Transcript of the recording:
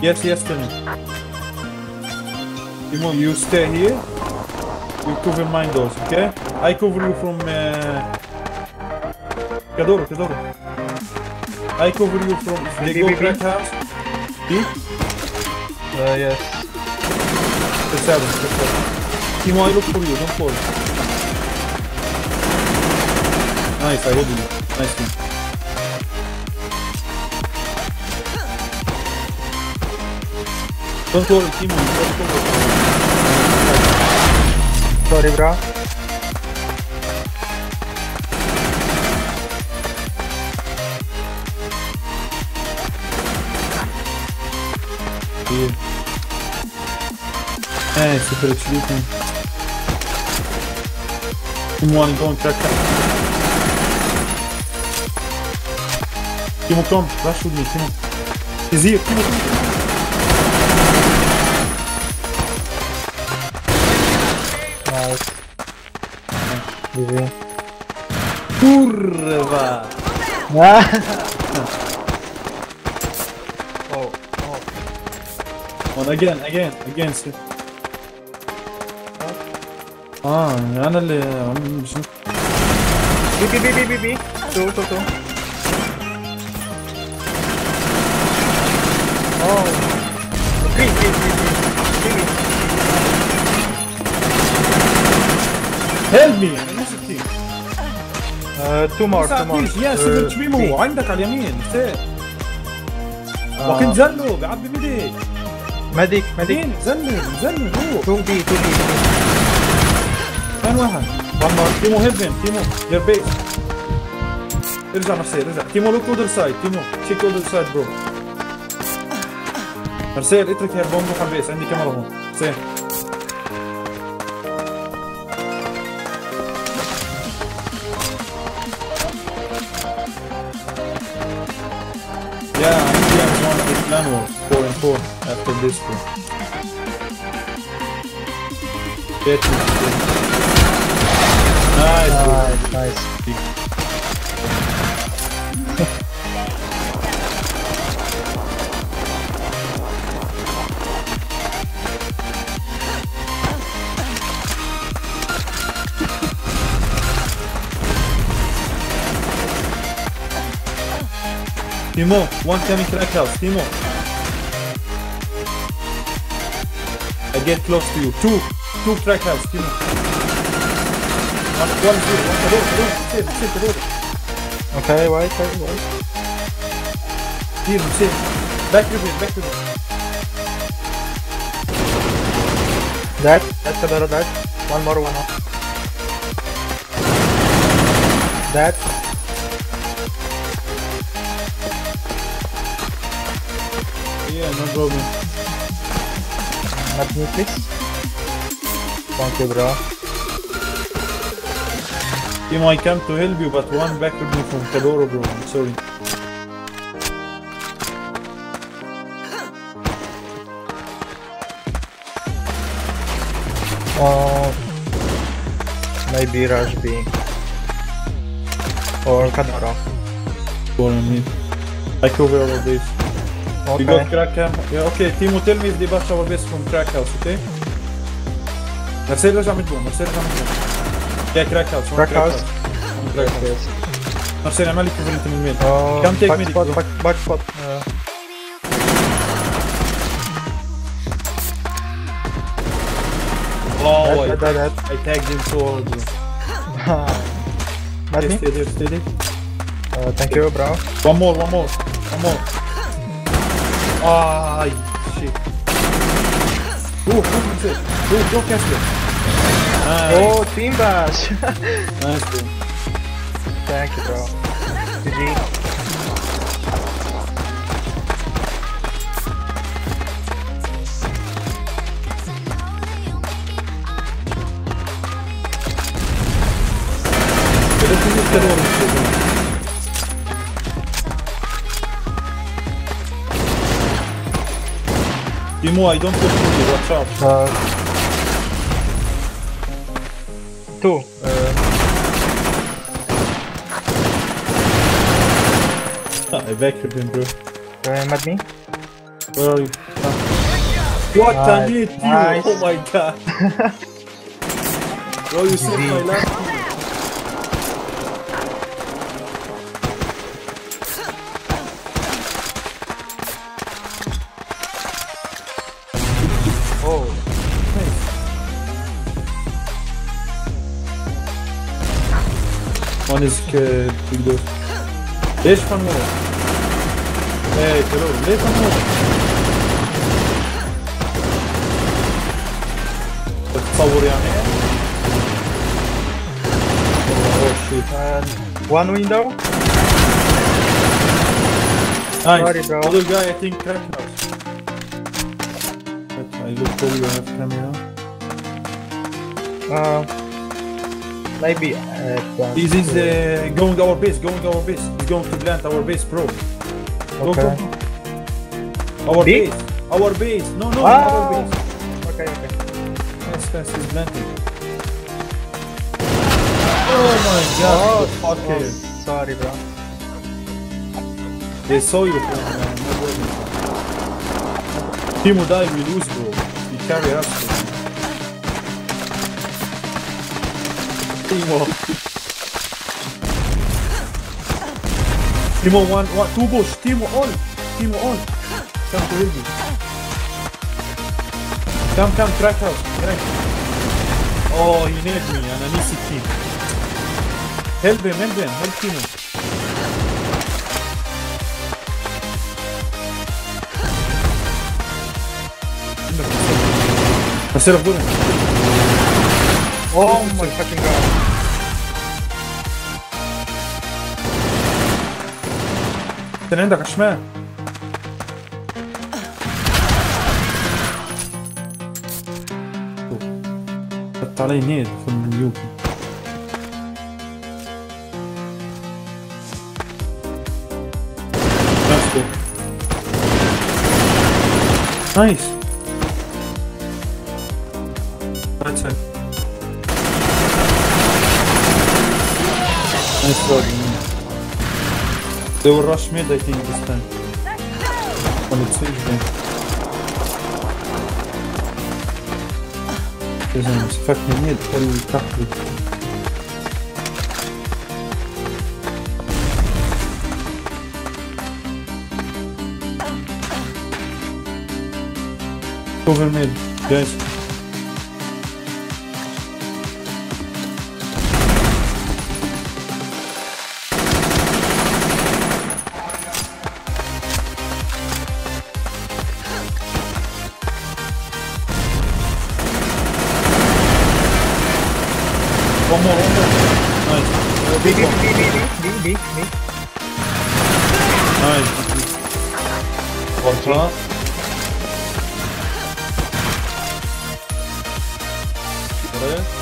Yes, yes, tell me. Timo, you stay here. You cover my doors, okay? I cover you from... Kadoro. I cover you from... If they go crack house. B? Yes. The 7. Timo, I look for you, don't fall. Nice, I hold you. Nice team. Don't worry, Timo. Sorry, bro. Here. Super sleeping. Timo, I'm going crack house. Timo, come. Rush with me, Timo. He's here, Timo. Nice. Easy. Kurwa! Oh. On again. سي. انا اللي مش بي. تو. Oh. 3. Help me! انا مش كتير. 2 more. يا سيدي تشبيمو عندك على اليمين سير. وكنت زلوا بيعبي ميديك. ميديك. زلوا هو. 2B. كان واحد. One more. تيمو هيفن تيمو يور بيس. ارجع مرسيل ارجع. تيمو لوك اودر سايد. تيمو تشيك اودر سايد برو. مرسيل اترك هالبوم روح على البيس. عندي كاميرا هون. سير. Yeah, I'm one of the plan war 4 and 4 after this one. Get me. Nice. Timo, one coming crack house. Timo. I get close to you. Two crack house. Timo. One zero. Kador. Okay, wait. Here, save. Back to him. That's a better that. One more. That. Yeah, no problem. Not me, please. Thank you, bro. Timo, I come to help you, but one back with me from Kadoro, bro. I'm sorry. Maybe Rush B. Or Kadoro. Go on me. I cover all of this. Okay. We got crack house. Yeah, okay. Timo, tell me if they bash our base from crack house, okay? مرسيل رجع من جوا. Yeah, crack house. Crack house. مرسيل اعمل لي كفر انت من الميل. Come take me. Back spot. Oh, that. I tagged him so hard. Not me? Steady. Thank you, bro. One more. Ah, shit. Go cast it. Nice. Oh, team bash. Nice, bro. Thank you, bro. GG. Timo, I don't push you, watch out. 2. I backed him, bro. Mad me? Where are you? What I Nice, need you! nice. Oh my god! Bro, you saved my life. Oh, One is big dose. ليش فنور؟ ايه كلور ليه فنور؟ تتصور يعني؟ Oh shit. and one window. Nice. Sorry, bro. Other guy I think crack house. I look for you have camera. Maybe. This is going our base, He's going to plant our base, bro. Go, Okay. go. Our Big? base. Our base. No, no, Ah. our base. Okay, okay. Fast, fast, he's planting. Oh my god. Okay. Sorry, bro. They saw you from no way. Timo die, we lose, bro. He carry us. Bro. Timo. Timo one, two bush. Timo all. Timo all. Come to help me. Come, crack house. Crack. Oh, he nailed me and I need 16. Help him, help Timo. Instead of good. Oh my fucking god. انت عندك على الشمال. حط علي نيد في اليوكي. نايس. That's it. Nice work. They will rush mid, I think, this time. When it's safe, then. لازم فكني ميد حلو تحت. Cover mid, guys. One more. Nice. Big, Big one. big. Nice. One shot. Alright.